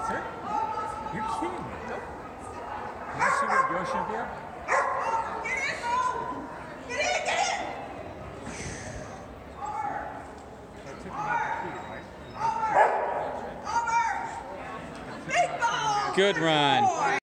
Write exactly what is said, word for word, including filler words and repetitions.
That's it? You're kidding me. Nope. Did you see what Yoshi did? Get in, bro! Get in, get in! That took him out the key, right? Over! Big ball! Good run.